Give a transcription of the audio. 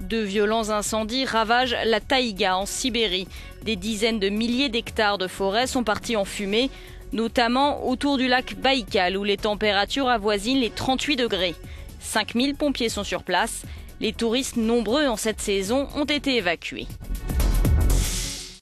De violents incendies ravagent la taïga en Sibérie. Des dizaines de milliers d'hectares de forêt sont partis en fumée, notamment autour du lac Baïkal où les températures avoisinent les 38 degrés. 5000 pompiers sont sur place. Les touristes nombreux en cette saison ont été évacués.